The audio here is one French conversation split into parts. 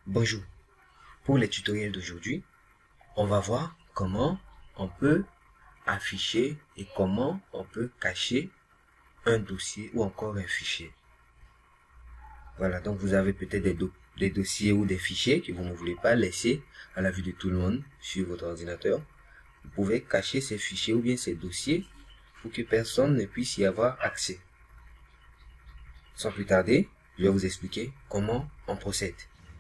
Bonjour, pour les tutoriels d'aujourd'hui, on va voir comment on peut afficher et comment on peut cacher un dossier ou encore un fichier. Voilà, donc vous avez peut-être des dossiers ou des fichiers que vous ne voulez pas laisser à la vue de tout le monde sur votre ordinateur. Vous pouvez cacher ces fichiers ou bien ces dossiers pour que personne ne puisse y avoir accès. Sans plus tarder, je vais vous expliquer comment on procède.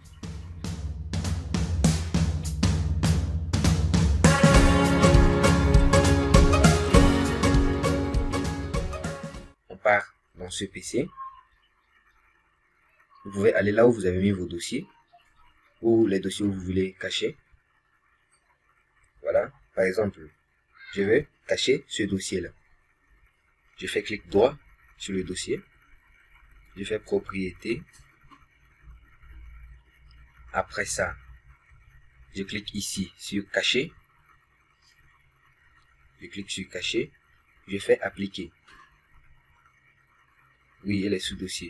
On part dans ce PC. Vous pouvez aller là où vous avez mis vos dossiers ou les dossiers où vous voulez cacher. Voilà, par exemple, je veux cacher ce dossier-là. Je fais clic droit sur le dossier. Je fais propriété. Après ça, je clique ici sur cacher. Je clique sur cacher. Je fais appliquer. Oui, elle est sous dossier.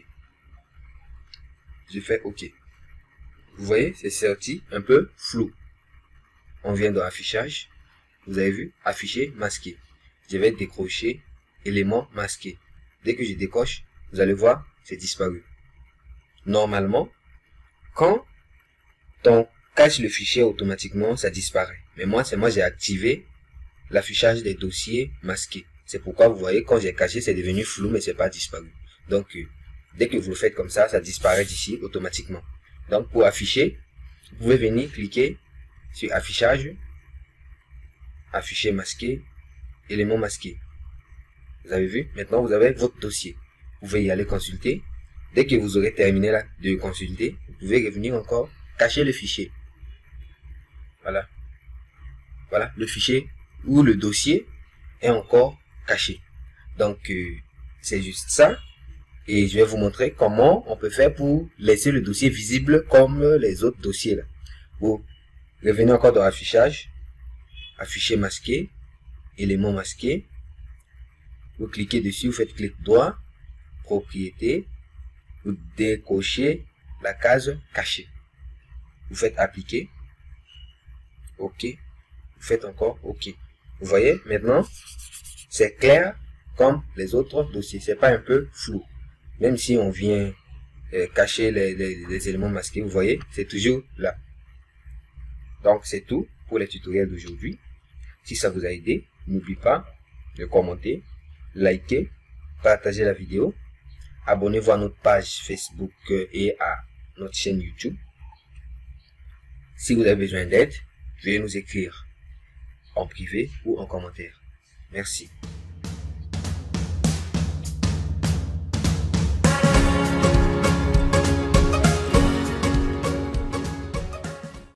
Je fais OK. Vous voyez, c'est sorti un peu flou. On vient dans affichage. Vous avez vu, afficher, masquer. Je vais décrocher élément masqué. Dès que je décoche, vous allez voir, c'est disparu. Normalement, quand on cache le fichier automatiquement, ça disparaît. Mais moi, j'ai activé l'affichage des dossiers masqués. C'est pourquoi vous voyez, quand j'ai caché, c'est devenu flou, mais c'est pas disparu. Donc, dès que vous le faites comme ça disparaît d'ici automatiquement. Donc, pour afficher, vous pouvez venir cliquer sur affichage, afficher masqué, élément masqué. Vous avez vu? Maintenant, vous avez votre dossier. Vous pouvez y aller consulter. Dès que vous aurez terminé là de consulter, vous pouvez revenir encore cacher le fichier. Voilà. Voilà, le fichier ou le dossier est encore caché. Donc, c'est juste ça. Et je vais vous montrer comment on peut faire pour laisser le dossier visible comme les autres dossiers là. Vous revenez encore dans affichage, afficher masqué, élément masqué. Vous cliquez dessus, vous faites clic droit, propriété, vous décochez la case cachée. Vous faites appliquer, OK, vous faites encore OK. Vous voyez, maintenant, c'est clair comme les autres dossiers, c'est pas un peu flou. Même si on vient cacher les éléments masqués, vous voyez, c'est toujours là. Donc, c'est tout pour les tutoriels d'aujourd'hui. Si ça vous a aidé, n'oubliez pas de commenter, liker, partager la vidéo. Abonnez-vous à notre page Facebook et à notre chaîne YouTube. Si vous avez besoin d'aide, veuillez nous écrire en privé ou en commentaire. Merci.